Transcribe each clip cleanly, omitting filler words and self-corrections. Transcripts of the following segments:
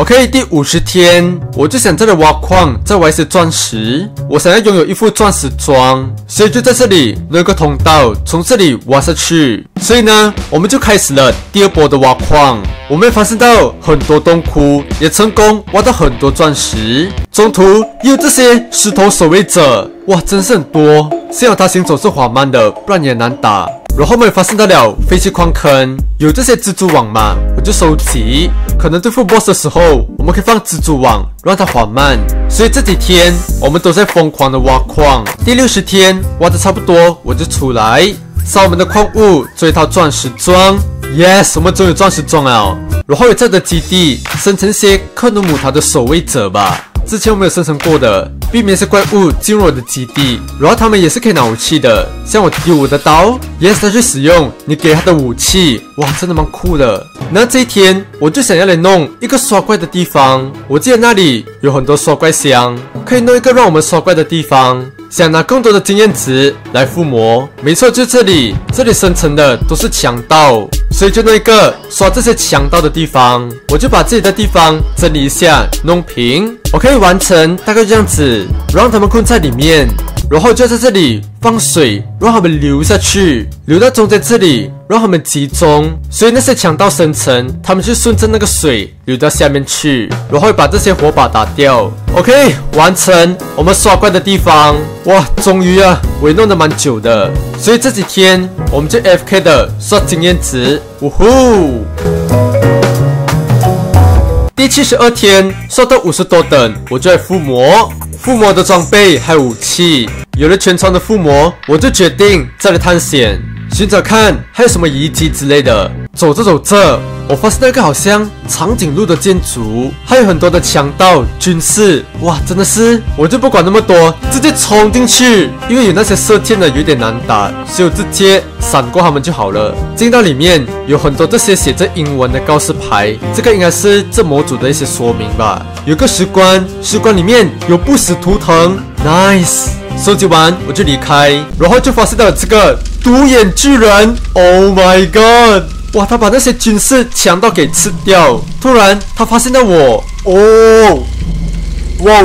OK， 第50天，我就想在这里挖矿，再挖一些钻石。我想要拥有一副钻石装，所以就在这里弄一个通道，从这里挖下去。所以呢，我们就开始了第2波的挖矿。我们也发现到很多洞窟，也成功挖到很多钻石。中途也有这些石头守卫者，哇，真是很多。幸好他行走是缓慢的，不然也难打。然后我们也发现到了废弃矿坑，有这些蜘蛛网嘛，我就收集。可能对付 BOSS 的时候，我们可以放蜘蛛网，让它缓慢。所以这几天我们都在疯狂的挖矿。第60天挖的差不多，我就出来烧我们的矿物，做一套钻石装。Yes， 我们终于钻石装了。然后也在的基地生成些克努姆塔的守卫者吧。之前我没有生成过的，避免一些怪物进入我的基地。然后他们也是可以拿武器的，像我丢我的刀 ，Yes， 他去使用你给他的武器，哇，真的蛮酷的。那这一天我就想要来弄一个刷怪的地方，我记得那里有很多刷怪箱，可以弄一个让我们刷怪的地方。想拿更多的经验值来附魔，没错，就这里生成的都是强盗，所以就弄一个刷这些强盗的地方。我就把自己的地方整理一下，弄平。OK， 完成，大概这样子，让他们困在里面，然后就在这里放水，让他们流下去，流到中间这里，让他们集中。所以那些强盗生成，他们就顺着那个水流到下面去，然后把这些火把打掉。OK， 完成我们刷怪的地方。哇，终于啊，我也弄得蛮久的。所以这几天我们就 AFK 的刷经验值，呜呼！第72天刷到50多等，我就来附魔。附魔的装备还有武器，有了全装的附魔，我就决定再来探险，寻找看还有什么遗迹之类的。走着走着，我发现那个好像长颈鹿的建筑，还有很多的强盗军士，哇，真的是，我就不管那么多，直接冲进去。因为有那些射箭的有点难打，所以我直接闪过他们就好了。进到里面有很多这些写着英文的告示牌，这个应该是这模组的一些说明吧。有个石棺，石棺里面有不死图腾 ，nice。收集完我就离开，然后就发现到了这个独眼巨人 ，Oh my god！ 哇，他把那些军事强盗给吃掉。突然他发现到我，哦，哇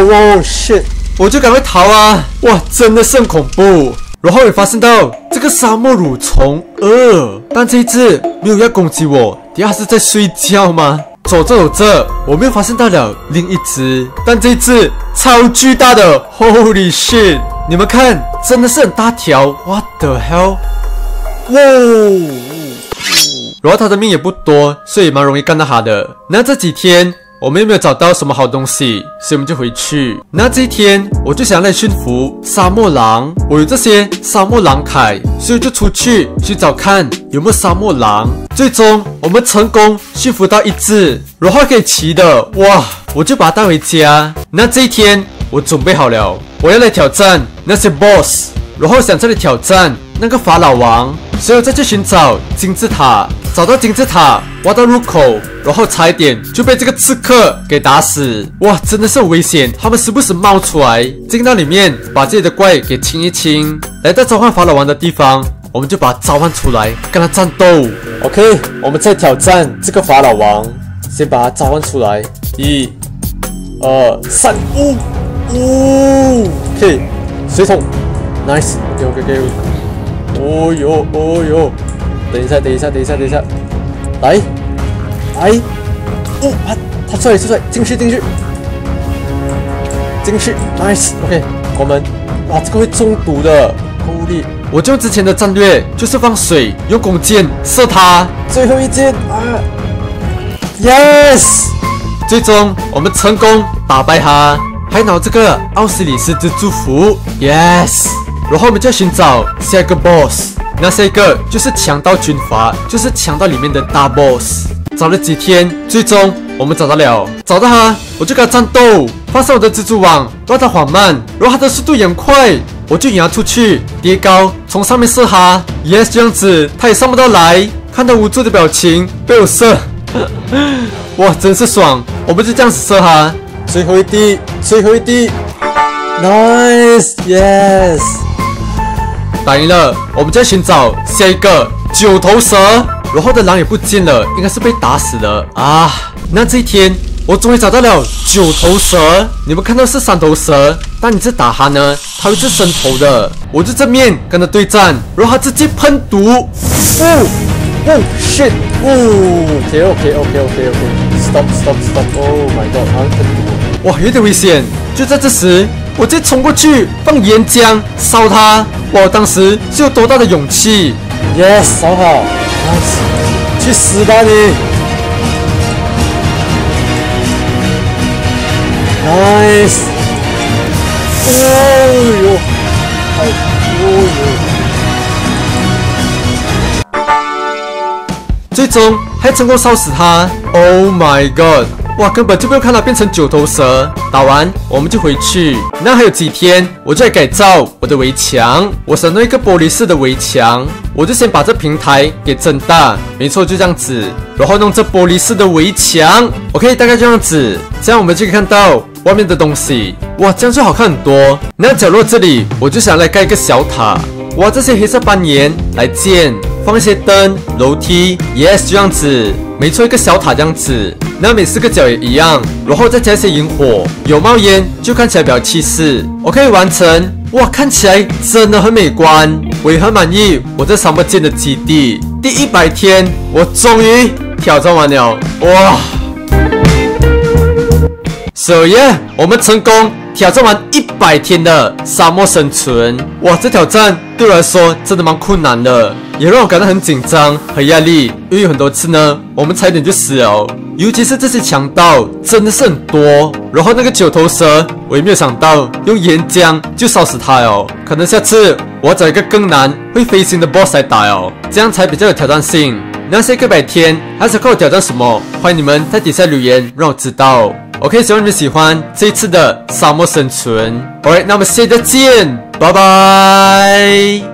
shit！ 我就赶快逃啊！哇，真的是很恐怖。然后也发现到这个沙漠蠕虫但这一只没有要攻击我，底下是在睡觉吗？走着走着，我们又发现到了另一只，但这一只超巨大的 ，Holy shit！ 你们看，真的是很大条 ，What the hell！ 哇！然后他的命也不多，所以蛮容易干到他的。那这几天我们又没有找到什么好东西，所以我们就回去。那这一天我就想要来驯服沙漠狼，我有这些沙漠狼铠，所以就出去寻找看有没有沙漠狼。最终我们成功驯服到一只，然后可以骑的，哇！我就把它带回家。那这一天我准备好了，我要来挑战那些 BOSS， 然后想这里挑战那个法老王，所以我再去寻找金字塔。找到金字塔，挖到入口，然后差一点就被这个刺客给打死。哇，真的是很危险，他们时不时冒出来。进到里面，把这里的怪给清一清。来到召唤法老王的地方，我们就把它召唤出来，跟他战斗。OK， 我们再挑战这个法老王，先把它召唤出来。1、2、3，OK， 水桶 ，nice， OK， 哦哟。等一下，来，哦，他出来，进去 ，nice， OK， 关门，哇，这个会中毒的 ，Holy！ 我就用之前的战略，就是放水，用弓箭射他，最后一箭啊 ，yes！ 最终我们成功打败他，还拿这个奥斯里斯之祝福 ，yes！ 然后我们就要寻找下一个 boss。那下一个就是强盗军阀，就是强盗里面的大 boss。找了几天，最终我们找到了，找到他，我就跟他战斗，放上我的蜘蛛网，让他缓慢，然后他的速度也很快，我就引他出去，叠高，从上面射他 ，yes， 这样子他也上不到来，看他无助的表情，被我射，哇，真是爽，我们就这样子射他，最后一滴 ，nice， yes。打赢了，我们再寻找下一个9头蛇，然后的狼也不见了，应该是被打死了啊。那这一天我终于找到了9头蛇。你们看到是3头蛇，但你这打它呢，它会是伸头的。我就正面跟它对战，然后它直接喷毒。shit！ OK，stop！ Oh my god， 它喷毒。哇，有点危险。就在这时，我直接冲过去放岩浆烧它。哇，当时是有多大的勇气 ！Yes， 烧好 ，nice， 去死吧你！ Nice！ 哦哟，最终还成功烧死他 ！Oh my god！ 哇，根本就没有看它变成9头蛇。打完我们就回去。那还有几天，我就来改造我的围墙。我想弄一个玻璃式的围墙，我就先把这平台给增大，没错，就这样子。然后弄这玻璃式的围墙 ，OK， 大概这样子。这样我们就可以看到外面的东西。哇，这样就好看很多。那角落这里，我就想来盖一个小塔。哇，这些黑色斑岩来建，放一些灯、楼梯 ，yes， 就这样子。没错，一个小塔这样子。那每4个角也一样，然后再加一些萤火，有冒烟就看起来比较气势。OK， 完成。哇，看起来真的很美观，我也很满意我这沙漠建的基地。第100天，我终于挑战完了。哇！So yeah， 我们成功挑战完100天的沙漠生存。哇，这挑战对我来说真的蛮困难的，也让我感到很紧张、很压力，因为有很多次呢，我们差一点就死了。尤其是这些强盗真的是很多，然后那个9头蛇，我也没有想到用岩浆就烧死它哦。可能下次我要找一个更难会飞行的 boss 来打哦，这样才比较有挑战性。那些100天还想看我挑战什么？欢迎你们在底下留言让我知道。OK， 希望你们喜欢这一次的沙漠生存。Alright， 那我们下期再见，拜拜。